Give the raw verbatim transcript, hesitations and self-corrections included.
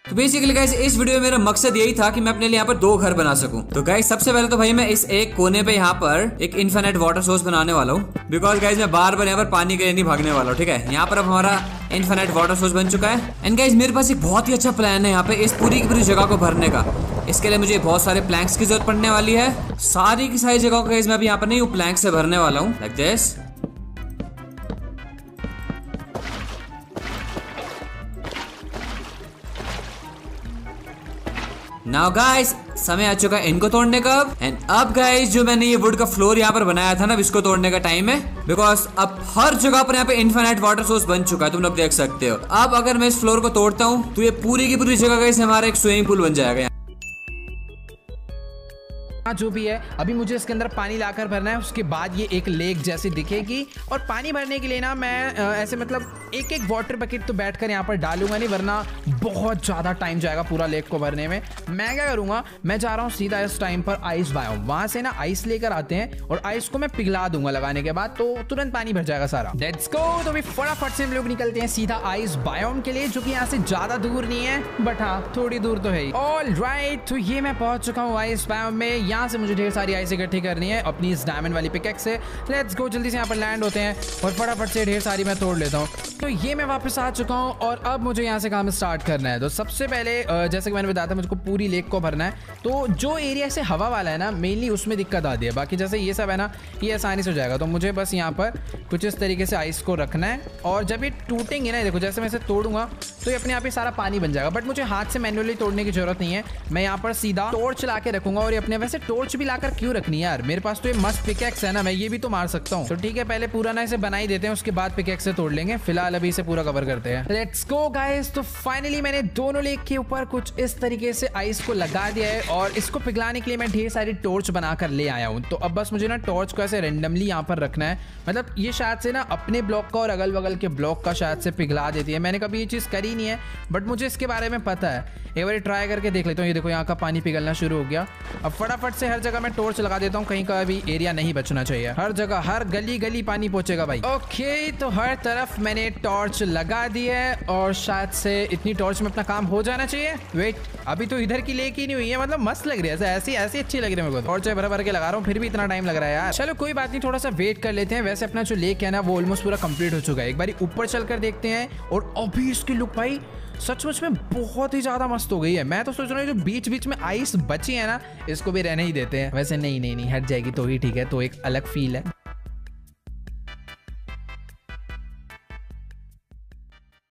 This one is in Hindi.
तो बेसिकली गाइस इस वीडियो में मेरा मकसद यही था कि मैं अपने लिए यहाँ पर दो घर बना सकूं। तो गाइस सबसे पहले तो भाई मैं इस एक कोने पे यहाँ पर एक इनफिनिट वाटर सोर्स बनाने वाला हूँ, बिकॉज गाइस मैं बार बार यहाँ पर पानी के लिए नहीं भागने वाला हूँ। ठीक है, यहाँ पर अब हमारा इनफिनिट वाटर सोर्स बन चुका है। एंड गाइस मेरे पास एक बहुत ही अच्छा प्लान है यहाँ पे इस पूरी की पूरी जगह को भरने का। इसके लिए मुझे बहुत सारे प्लैंक्स की जरूरत पड़ने वाली है। सारी की सारी जगह को गाइस मैं अभी यहाँ पर नहीं हूँ, प्लैंक से भरने वाला हूँ लाइक दिस। नाउ गाइस समय आ चुका है इनको तोड़ने का। एंड अब गाइस जो मैंने ये वुड का फ्लोर यहाँ पर बनाया था ना, इसको तोड़ने का टाइम है, बिकॉज अब हर जगह पर यहाँ पे इनफिनिट वाटर सोर्स बन चुका है, तुम लोग देख सकते हो। अब अगर मैं इस फ्लोर को तोड़ता हूँ तो ये पूरी की पूरी जगह गाइस हमारा एक स्विमिंग पूल बन जाएगा। जो भी है अभी मुझे इसके अंदर पानी लाकर भरना है, उसके बाद ये एक लेक जैसी दिखेगी। और पानी भरने के लिए ना मैं आ, ऐसे मतलब एक एक वाटर बकेट तो बैठकर यहाँ पर डालूंगा नहीं, वरना बहुत ज़्यादा टाइम जाएगा पूरा लेक को भरने में। मैं क्या करूँगा, मैं जा रहा हूँ सीधा इस टाइम पर आइस बायोम, वहाँ से ना आइस लेकर आते हैं और आइस को मैं पिघला दूंगा लगाने के बाद, तो तुरंत पानी भर जाएगा सारा। Let's go. तो अभी फटाफट से हम लोग निकलते हैं सीधा आइस बायोम के लिए, जो कि यहाँ से ज़्यादा दूर नहीं है, बट हाँ थोड़ी दूर तो है। ऑल राइट, तो ये मैं पहुँच चुका हूँ आइस बायोम में। यहाँ से मुझे ढेर सारी आइस इकट्ठी करनी है अपनी इस डायमंड वाली पिकैक्स से। लेट्स गो, जल्दी से यहाँ पर लैंड होते हैं और फटाफट से ढेर सारी मैं तोड़ लेता हूँ। तो ये मैं वापस आ चुका हूँ और अब मुझे यहाँ से काम स्टार्ट करना है। तो सबसे पहले जैसे कि मैंने बताया था मुझको पूरी लेक को भरना है, तो जो एरिया से हवा वाला है ना मेनली उसमें दिक्कत आती है, बाकी जैसे ये सब है ना ये आसानी से हो जाएगा। तो मुझे बस यहाँ पर कुछ इस तरीके से आइस को रखना है और जब ये टूटेंगे ना, देखो जैसे मैं इसे तोड़ूंगा तो ये अपने आप ही सारा पानी बन जाएगा। बट मुझे हाथ से मैन्युअली तोड़ने की जरूरत नहीं है, मैं यहाँ पर सीधा टॉर्च ला के रखूंगा। और ये अपने वैसे टॉर्च भी लाकर क्यों रखनी है यार, मेरे पास तो ये मस्त पिकैक्स है ना, मैं ये भी तो मार सकता हूँ। तो ठीक है, पहले पूरा ना इसे बना ही देते हैं, उसके बाद पिकैक्स से तोड़ लेंगे। फिलहाल अभी इसे पूरा कवर करते हैं। Let's go guys. तो फाइनली मैंने दोनों लेक के ऊपर कुछ इस तरीके से आइस को लगा दिया है और इसको पिघलाने के लिए मैं ढेर सारी टॉर्च बनाकर ले आया हूँ। तो अब बस मुझे ना टॉर्च को ऐसे रेंडमली यहाँ पर रखना है, मतलब ये शायद से ना अपने ब्लॉक का और अगल बगल के ब्लॉक का शायद से पिघला देती है। मैंने कभी ये चीज़ करी नहीं है बट मुझे इसके बारे में पता है, एक बार ट्राई करके देख लेता हूँ। ये देखो यहाँ का पानी पिघलना शुरू हो गया। अब फटाफट से हर जगह मैं टॉर्च लगा देता हूँ, कहीं का भी एरिया नहीं बचना चाहिए, हर जगह हर गली गली पानी पहुंचेगा भाई। ओके, तो हर तरफ मैंने टॉर्च लगा दी है और शायद से इतनी टॉर्च में अपना काम हो जाना चाहिए। वेट, अभी तो इधर की लेक ही नहीं हुई है, मतलब मस्त लग रही है, ऐसी ऐसी अच्छी लग रही है मेरे को। टॉर्च भर भर के लगा रहा हूँ फिर भी इतना टाइम लग रहा है यार। चलो कोई बात नहीं, थोड़ा सा वेट कर लेते हैं। वैसे अपना जो लेक है ना वो ऑलमोस्ट पूरा कंप्लीट हो चुका है। एक बार ऊपर चलकर देखते हैं। और अभी इसकी लुक भाई सचमुच में बहुत ही ज्यादा मस्त हो गई है। मैं तो सोच रहा हूँ जो बीच बीच में आइस बची है ना इसको भी रहने ही देते हैं। वैसे नहीं नहीं नहीं हट जाएगी तो ही ठीक है, तो एक अलग फील है।